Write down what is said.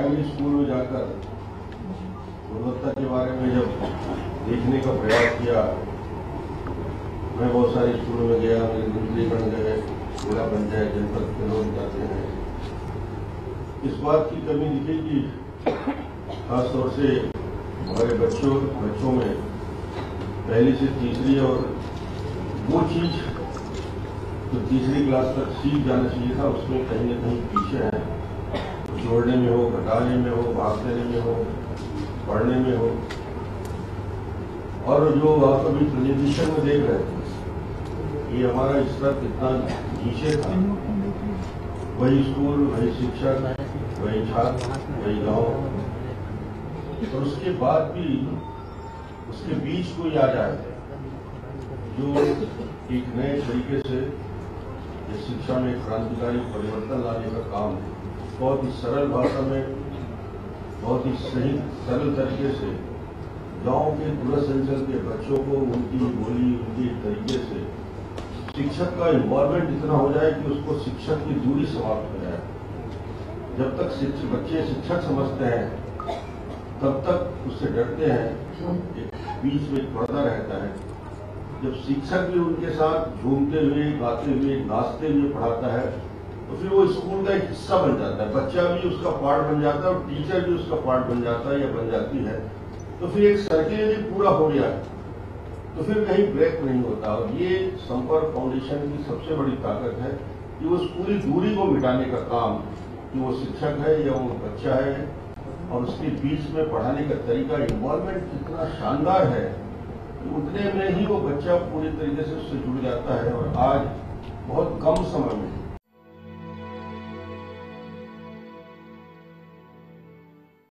Primary school में जाकर गुणवत्ता के बारे में जब देखने का प्रयास किया, मैं बहुत सारे स्कूलों में गया, मेरे मंत्री बन गए, जिला पंचायत जनपद के लोग जाते हैं। इस बात की कमी दिखी कि खासतौर से हमारे बच्चों में पहली से तीसरी और वो चीज जो तीसरी क्लास तक सीख जाना चाहिए था, उसमें कहीं न कहीं पीछे है। जोड़ने में हो, घटाने में हो, भाग देने में हो, पढ़ने में हो। और जो आप अभी प्रेजेंटेशन में देख रहे थे, ये हमारा स्तर कितना नीचे था। वही स्कूल, वही शिक्षक, वही छात्र, वही गांव, और उसके बाद भी उसके बीच कोई आ जाए जो एक नए तरीके से शिक्षा में क्रांतिकारी परिवर्तन लाने का काम है। बहुत ही सरल भाषा में, बहुत ही सही सरल तरीके से गांव के दूरस्थ अंचल के बच्चों को उनकी बोली, उनके तरीके से शिक्षक का इन्वॉल्वमेंट इतना हो जाए कि उसको शिक्षक की दूरी समाप्त हो जाए। जब तक बच्चे शिक्षक समझते हैं तब तक उससे डरते हैं, एक बीच में पर्दा रहता है। जब शिक्षक भी उनके साथ झूमते हुए, गाते हुए, नाचते हुए पढ़ाता है तो फिर वो स्कूल का एक हिस्सा बन जाता है। बच्चा भी उसका पार्ट बन जाता है और टीचर भी उसका पार्ट बन जाता है या बन जाती है। तो फिर एक सर्किल यदि पूरा हो गया तो फिर कहीं ब्रेक नहीं होता। और ये संपर्क फाउंडेशन की सबसे बड़ी ताकत है कि वो उस पूरी दूरी को मिटाने का काम, कि वो शिक्षक है या वो बच्चा है, और उसके बीच में पढ़ाने का तरीका, इन्वॉल्वमेंट कितना शानदार है कि उतने में ही वो बच्चा पूरी तरीके से उससे जुड़ जाता है। और आज बहुत कम समय में